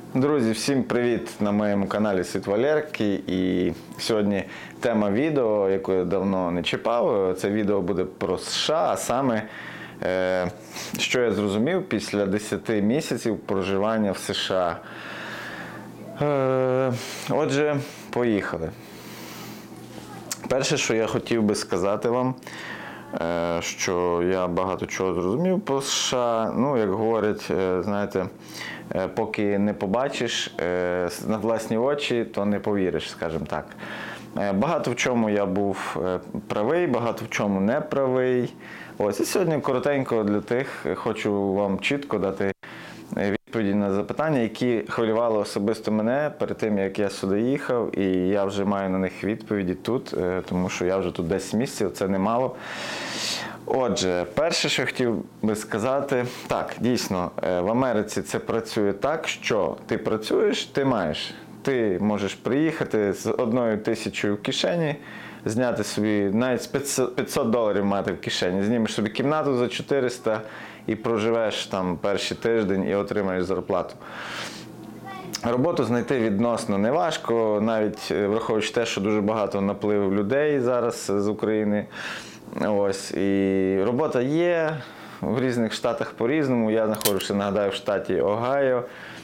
Друзі, всім привіт на моєму каналі Світ Валерки. І сьогодні тема відео, яку я давно не чіпав. Це відео буде про США, а саме, що я зрозумів після 10 місяців проживання в США. Отже, поїхали. Перше, що я хотів би сказати вам, що я багато чого зрозумів по США. Ну, як говорять, знаєте, поки не побачиш на власні очі, то не повіриш, скажімо так. Багато в чому я був правий, багато в чому не правий. Ось, і сьогодні коротенько для тих хочу вам чітко дати відповіді на запитання, які хвилювали особисто мене перед тим, як я сюди їхав, і я вже маю на них відповіді тут, тому що я вже тут 10 місяців, це немало. Отже, перше, що я хотів би сказати, так, дійсно, в Америці це працює так, що ти працюєш, ти маєш. Ти можеш приїхати з 1000 в кишені, зняти собі, навіть $500 мати в кишені, знімеш собі кімнату за 400 і проживеш там перший тиждень і отримаєш зарплату. Роботу знайти відносно неважко, навіть враховуючи те, що дуже багато напливу людей зараз з України. Ось, і робота є в різних штатах по-різному. Я знаходжуся, нагадаю, в штаті Огайо,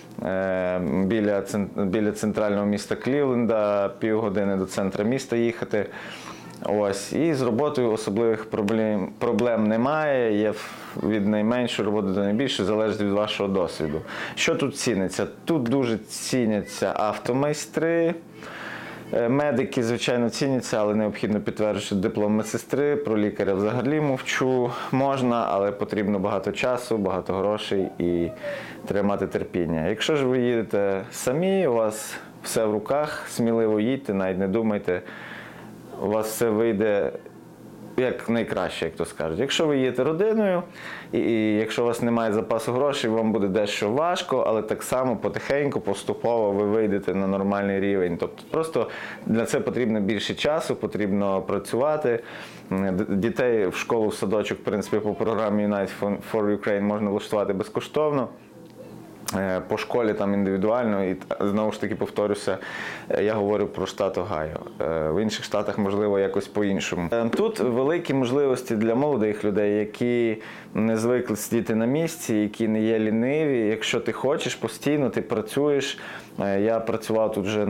біля центрального міста Клівленда, півгодини до центра міста їхати. Ось, і з роботою особливих проблем немає, є від найменшої роботи до найбільшої, залежить від вашого досвіду. Що тут ціниться? Тут дуже ціняться автомайстри. Медики, звичайно, ціняться, але необхідно підтверджувати диплом медсестри, про лікаря взагалі мовчу. Можна, але потрібно багато часу, багато грошей і треба мати терпіння. Якщо ж ви їдете самі, у вас все в руках, сміливо їдьте, навіть не думайте, у вас все вийде як найкраще, як то скажуть. Якщо ви їдете родиною, і якщо у вас немає запасу грошей, вам буде дещо важко, але так само потихеньку, поступово ви вийдете на нормальний рівень. Тобто просто для це потрібно більше часу, потрібно працювати. Дітей в школу, в садочок, в принципі, по програмі Unite for Ukraine можна влаштувати безкоштовно. По школі там індивідуально, і знову ж таки повторюся, я говорю про штат Огайо. В інших штатах, можливо, якось по-іншому. Тут великі можливості для молодих людей, які не звикли сидіти на місці, які не є ліниві. Якщо ти хочеш, постійно ти працюєш. Я працював тут вже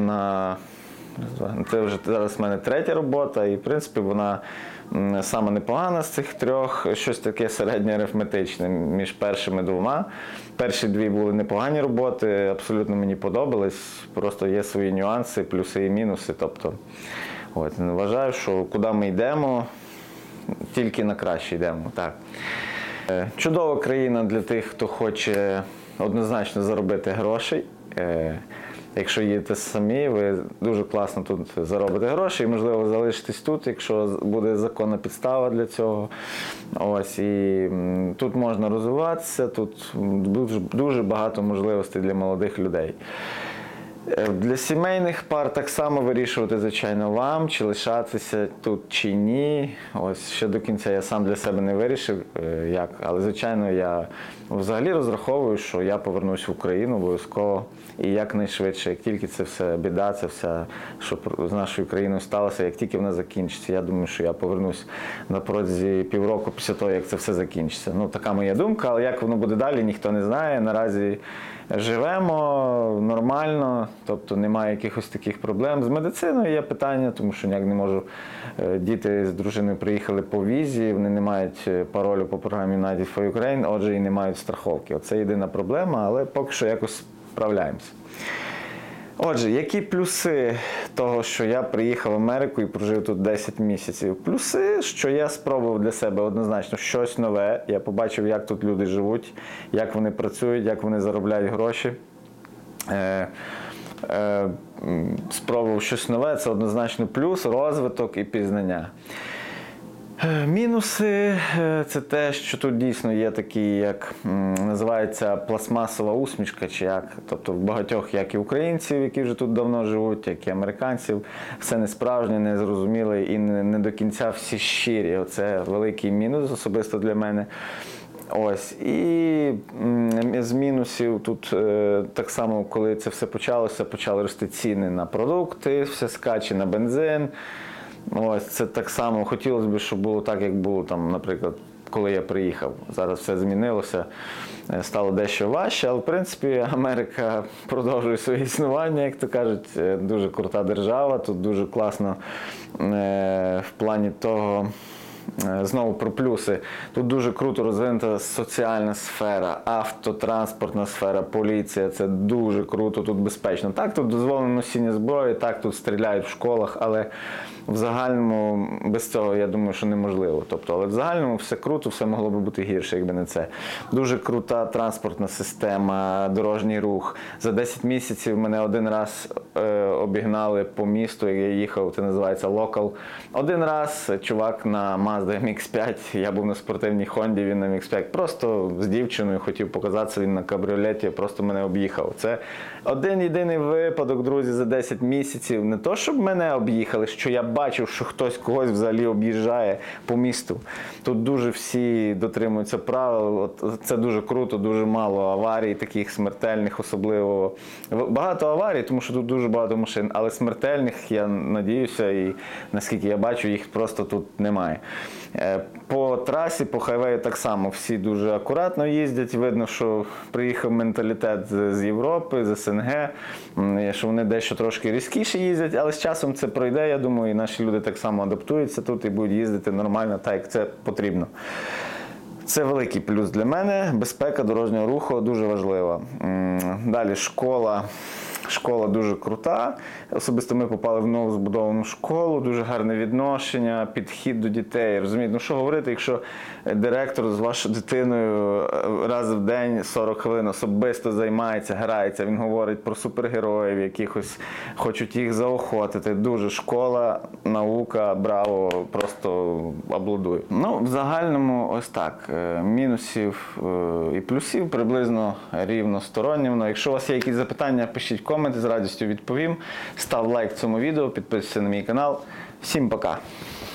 це вже зараз в мене третя робота, і в принципі вона саме непогана з цих трьох, щось таке середнє арифметичне між першими двома. Перші дві були непогані роботи, абсолютно мені подобались, просто є свої нюанси, плюси і мінуси. Тобто, вважаю, що куди ми йдемо, тільки на краще йдемо. Так. Чудова країна для тих, хто хоче однозначно заробити грошей. Якщо їдете самі, ви дуже класно тут заробите гроші і, можливо, залишитесь тут, якщо буде законна підстава для цього. Ось, і тут можна розвиватися, тут дуже багато можливостей для молодих людей. Для сімейних пар так само вирішувати, звичайно, вам, чи лишатися тут, чи ні. Ось, ще до кінця я сам для себе не вирішив, як. Але, звичайно, я взагалі розраховую, що я повернусь в Україну обов'язково. І якнайшвидше, як тільки це все біда, це все, що з нашою країною сталося, як тільки вона закінчиться, я думаю, що я повернусь на протязі півроку після того, як це все закінчиться. Ну, така моя думка, але як воно буде далі, ніхто не знає. Наразі живемо нормально, тобто немає якихось таких проблем. З медициною є питання, тому що ніяк не можу. Діти з дружиною приїхали по візі, вони не мають паролю по програмі United for Ukraine, отже і не мають страховки. Оце єдина проблема, але поки що якось справляємося. Отже, які плюси того, що я приїхав в Америку і прожив тут 10 місяців? Плюси, що я спробував для себе однозначно щось нове. Я побачив, як тут люди живуть, як вони працюють, як вони заробляють гроші. Спробував щось нове, це однозначно плюс, розвиток і пізнання. Мінуси – це те, що тут дійсно є такі, як називається пластмасова усмішка, чи як. Тобто в багатьох, як і українців, які вже тут давно живуть, як і американців, все не справжнє, не зрозуміле і не до кінця всі щирі. Оце великий мінус особисто для мене. Ось. І з мінусів тут так само, коли це все почалося, почали рости ціни на продукти, все скаче на бензин. Ось, це так само хотілося б, щоб було так, як було там, наприклад, коли я приїхав. Зараз все змінилося, стало дещо важче, але в принципі Америка продовжує своє існування, як то кажуть, дуже крута держава, тут дуже класно в плані того. Знову про плюси. Тут дуже круто розвинута соціальна сфера, автотранспортна сфера, поліція. Це дуже круто, тут безпечно. Так, тут дозволено носіння зброї, так, тут стріляють в школах, але в загальному без цього, я думаю, що неможливо. Тобто, але в загальному все круто, все могло би бути гірше, якби не це. Дуже крута транспортна система, дорожній рух. За 10 місяців мене один раз обігнали по місту, як я їхав, це називається Local. Один раз чувак на Mazda MX-5, я був на спортивній Хонді, він на MX-5, просто з дівчиною хотів показатися, він на кабріолеті, просто мене об'їхав. Це один єдиний випадок, друзі, за 10 місяців. Не то, щоб мене об'їхали, що я бачив, що хтось когось взагалі об'їжджає по місту. Тут дуже всі дотримуються правил, от це дуже круто, дуже мало аварій, таких смертельних особливо. Багато аварій, тому що тут дуже багато машин, але смертельних, я надіюся, і наскільки я бачу, їх просто тут немає. По трасі, по хайвею так само всі дуже акуратно їздять, видно, що приїхав менталітет з Європи, з СНГ, що вони дещо трошки різкіше їздять, але з часом це пройде, я думаю, і наші люди так само адаптуються тут і будуть їздити нормально, так як це потрібно. Це великий плюс для мене, безпека дорожнього руху дуже важлива. Далі школа. Школа дуже крута. Особисто ми попали в нову збудовану школу, дуже гарне відношення, підхід до дітей. Розумієте, ну що говорити, якщо директор з вашою дитиною раз в день 40 хвилин особисто займається, грається, він говорить про супергероїв, якихось хочуть їх заохотити. Дуже школа, наука, браво, просто аплодую. Ну, в загальному ось так. Мінусів і плюсів приблизно рівносторонньо. Якщо у вас є якісь запитання, пишіть коменти, з радістю відповім. Став лайк цьому відео, підписуйся на мій канал. Всім пока!